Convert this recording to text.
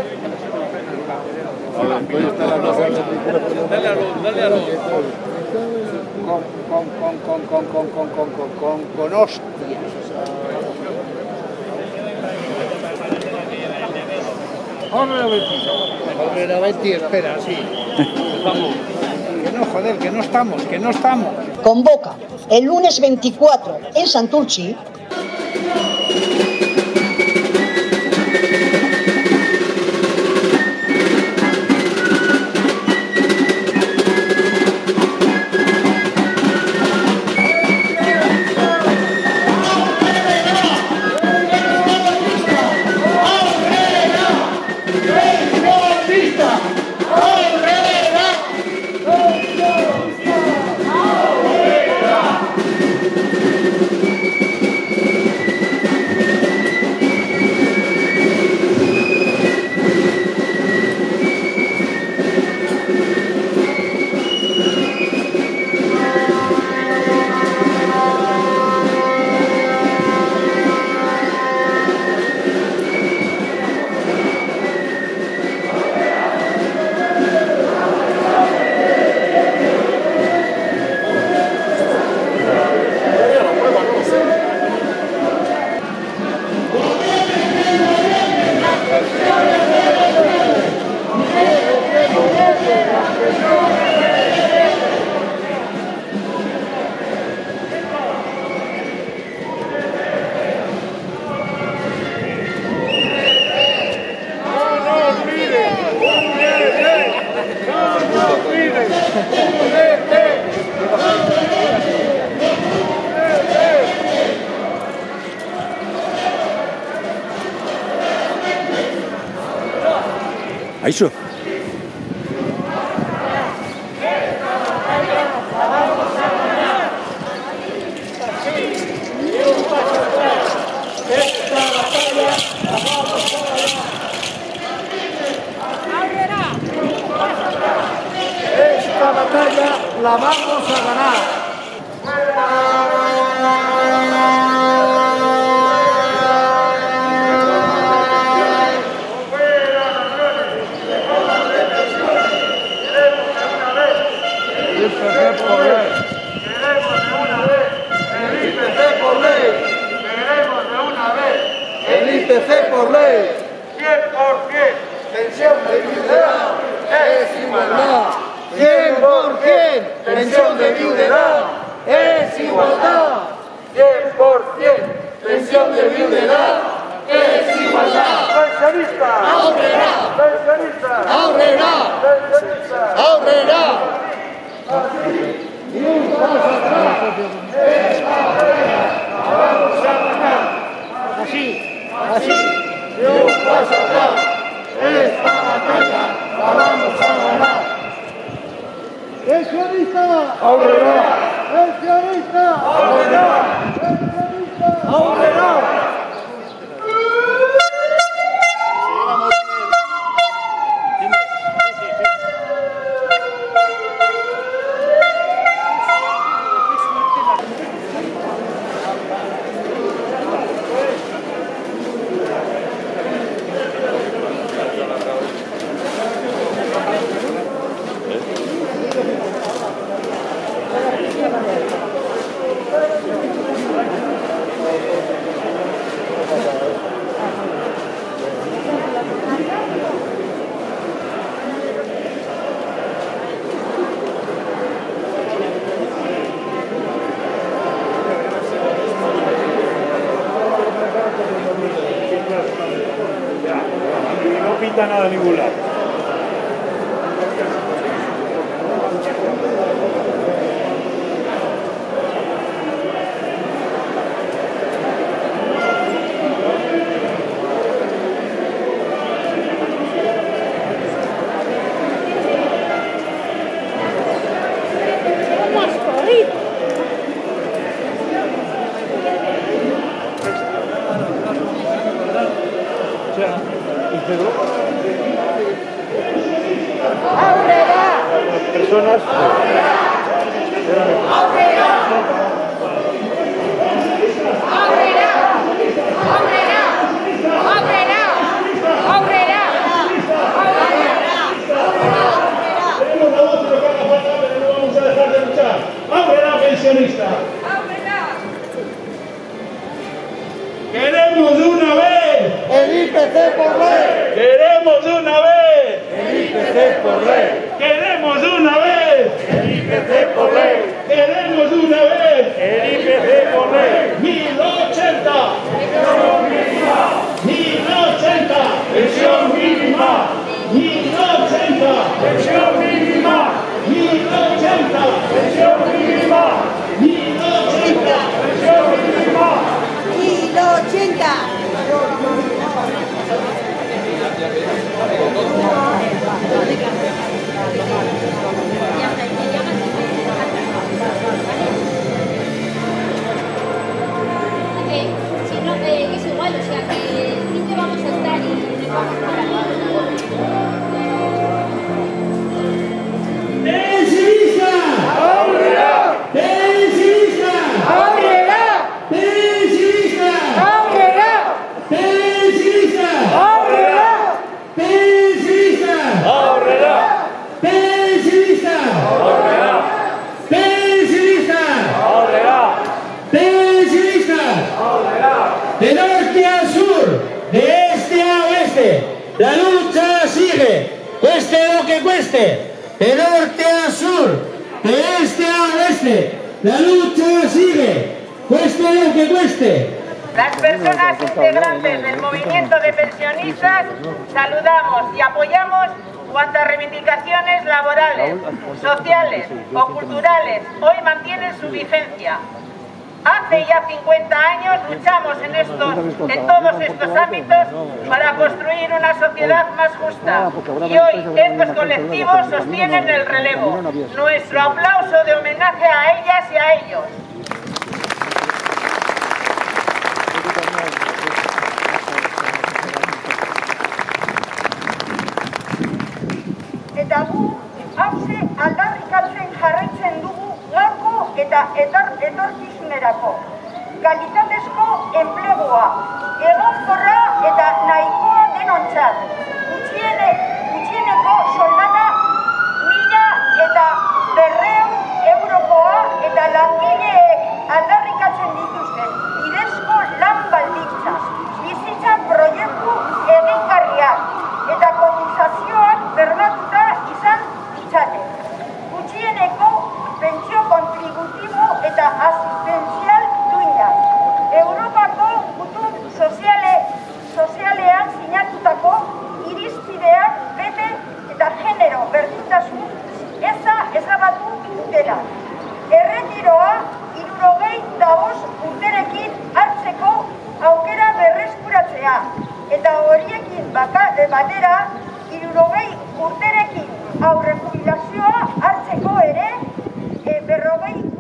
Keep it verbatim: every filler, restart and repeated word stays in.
Dale a luz, dale a luz. Con, con, con, con, con, con, con, con, con, con, con hostias. Ahora Betty. Ahora Betty, espera, sí. Vamos. Que no, joder, que no estamos, que no estamos. Convoca el lunes veinticuatro en Santurtzi. Aixo. Esta batalla la vamos a ganar. El I P C por ley, cien por cien, pensión de viudedad es igualdad, cien por cien, pensión de viudedad es igualdad, cien por cien, pensión de viudedad es igualdad. Pensionista, ahorrerá, pensionista, ahorrerá, pensionista, ahorrerá. Así, y un paso atrás, esta batalla la vamos a ganar. Así. Así, de un paso atrás, esta batalla la vamos a ganar. ¡Pensionista! ¡Ahorrerá! ¡Pensionista! ¡Ahorrerá! ¡Pensionista! ¡Ahorrerá! No pinta nada en ningún lado. O sea, y pero C por ley. Queremos de una vez. El I P C por ley. Queremos de una vez. El I P C por ley. Queremos de una vez. El I P C por ley. mil ochenta. mil ochenta. Pensión mínima. mil ochenta. Pensión mínima. mil ochenta. Pensión mínima. mil ochenta. Pensión mínima. mil ochenta. Que si no, eh, que es igual, o sea que siempre vamos a estar y nos vamos a estar. ¡Pensionista! ¡Ábrela! ¡Pensionista! ¡Ábrela! ¡Pensionista! ¡Ábrela! ¡Pensionista! ¡Ábrela! ¡Pensionista! ¡Ábrela! ¡Pensionista! ¡Ábrela! ¡Pensionista! ¡Ábrela! ¡Pensionistas! De norte a sur, de este a oeste, la lucha sigue, cueste lo que cueste. De norte a sur, de este a oeste, la lucha sigue, cueste lo que cueste. Las personas integrantes del movimiento de pensionistas saludamos y apoyamos cuantas reivindicaciones laborales, sociales o culturales hoy mantienen su vigencia. Hace ya cincuenta años luchamos en, estos, en todos estos ámbitos para construir una sociedad más justa y hoy estos colectivos sostienen el relevo. Nuestro aplauso de homenaje a ellas y a ellos. Eta gu hauze aldarrikatzen jarraitzen dugu gaurko eta etor, etorkizunerako. Kalitatezko enplegua, egonkorra eta nahikoa denontzat. Gutxiene, gutxieneko soldata mila eta berreun eurokoa eta langileek aldarrikatzen dituzten bidezko lan baldintza, bizitza proiektu egingarriak eta kotizazioak bermatuta izan ditzaten. Gutxieneko pentsio kontributibo eta asistenzial duinak. Europako gutun soziale, sozialean sinatutako irizpideak bete eta genero berdintasun eza ezabatu dutela. Erretiroa hirurogei eta bost urterekin hartzeko aukera berreskuratzea eta horiekin batera hirurogei urterekin aurre jubilazioa hartzeko ere e, berrogei